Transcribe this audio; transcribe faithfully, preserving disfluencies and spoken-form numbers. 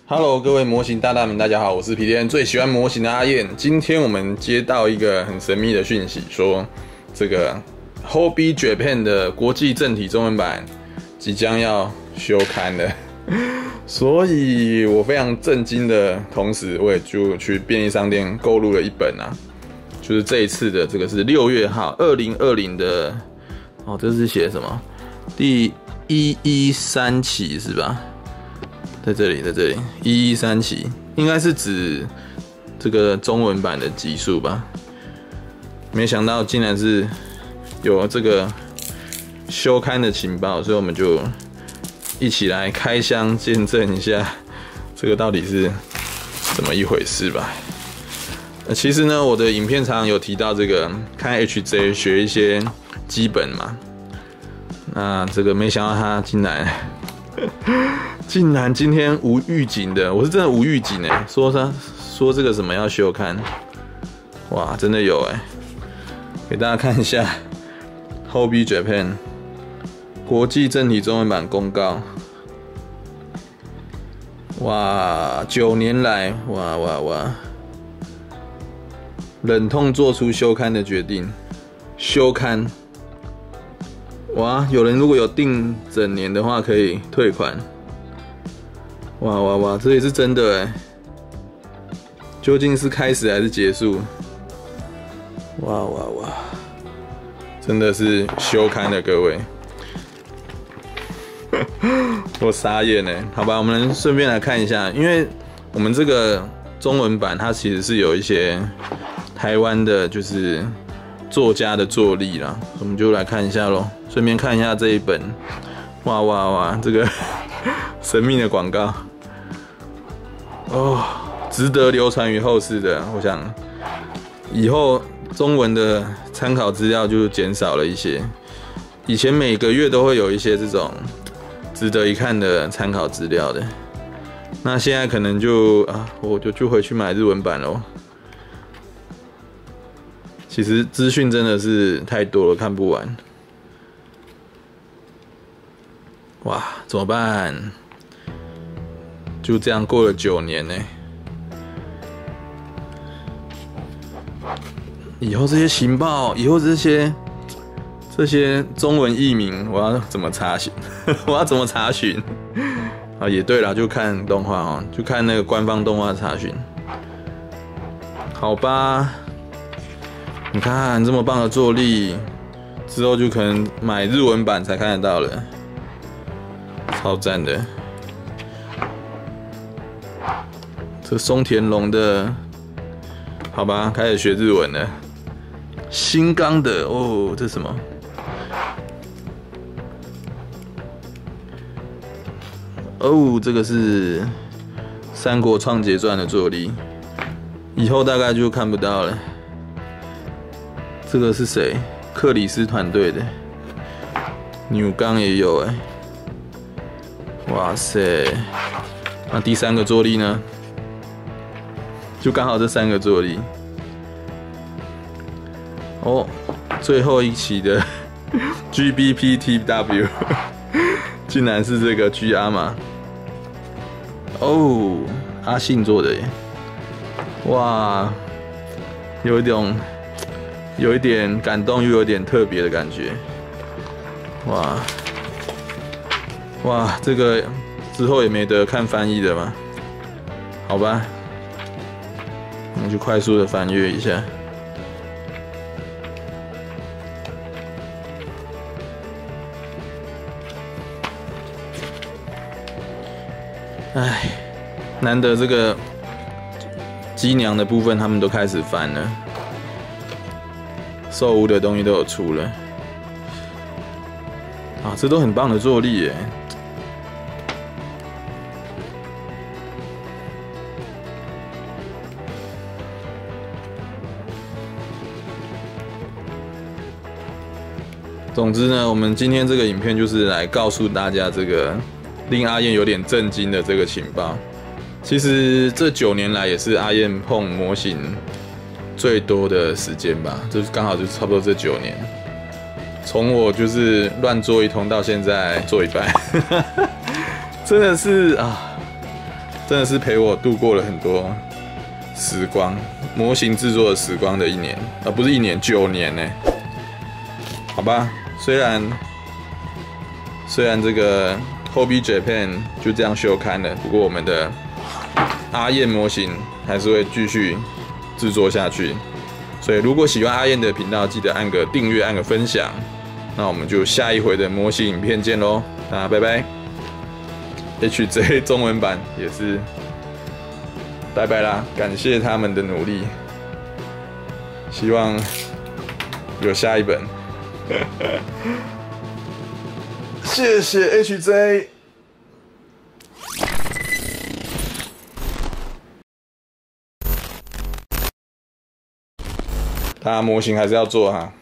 Hello， 各位模型大大们，大家好，我是 P D N 最喜欢模型的阿燕。今天我们接到一个很神秘的讯息，说这个 Hobby Japan 的国际正体中文版即将要休刊了，所以我非常震惊的同时，我也就去便利商店购入了一本啊，就是这一次的这个是六月号二零二零的哦，这是写什么？第一一三期是吧？在这里，在这里，一一三期应该是指这个中文版的集数吧？没想到竟然是有这个休刊的情报，所以我们就一起来开箱见证一下这个到底是怎么一回事吧。呃、其实呢，我的影片常常有提到这个看 H J 学一些基本嘛，那这个没想到他竟然。竟然今天无预警的，我是真的无预警哎，说他说这个什么要休刊，哇，真的有哎，给大家看一下 Hobby Japan 国际正体中文版公告，哇，九年来，哇哇哇，忍痛做出休刊的决定，休刊，哇，有人如果有订整年的话，可以退款。哇哇哇，这也是真的哎！究竟是开始还是结束？哇哇哇，真的是休刊了，各位，我傻眼哎！好吧，我们顺便来看一下，因为我们这个中文版它其实是有一些台湾的，就是作家的作例啦，我们就来看一下咯，顺便看一下这一本，哇哇哇，这个神秘的广告。哦，值得流传于后世的，我想以后中文的参考资料就减少了一些。以前每个月都会有一些这种值得一看的参考资料的，那现在可能就啊，我就就回去买日文版咯。其实资讯真的是太多了，看不完。哇，怎么办？就这样过了九年呢，以后这些情报，以后这些这些中文译名，我要怎么查询？我要怎么查询？啊，也对啦，就看动画哦，就看那个官方动画查询。好吧，你看这么棒的作例，之后就可能买日文版才看得到了，超赞的。这松田龙的，好吧，开始学日文了。新纲的哦，这是什么？哦，这个是《三国创杰传》的作例，以后大概就看不到了。这个是谁？克里斯团队的，纽刚也有哎。哇塞！那第三个作例呢？就刚好这三个作例哦，最后一期的 G B P T W 竟然是这个 G R 嘛？哦，阿信做的耶！哇，有一种有一点感动，又有点特别的感觉。哇哇，这个之后也没得看翻译的嘛？好吧。我们就快速的翻阅一下。唉，难得这个机娘的部分他们都开始翻了，兽屋的东西都有出了。啊，这都很棒的作例耶。总之呢，我们今天这个影片就是来告诉大家这个令阿燕有点震惊的这个情报。其实这九年来也是阿燕碰模型最多的时间吧，就是刚好就差不多这九年。从我就是乱做一通到现在做一半，真的是啊， 真的是陪我度过了很多时光，模型制作的时光的一年，而不是一年，九年呢。好吧，虽然虽然这个 Hobby Japan 就这样休刊了，不过我们的阿燕模型还是会继续制作下去。所以如果喜欢阿燕的频道，记得按个订阅，按个分享。那我们就下一回的模型影片见喽，大家拜拜。H J 中文版也是拜拜啦，感谢他们的努力，希望有下一本。谢谢 H J。他模型还是要做哈。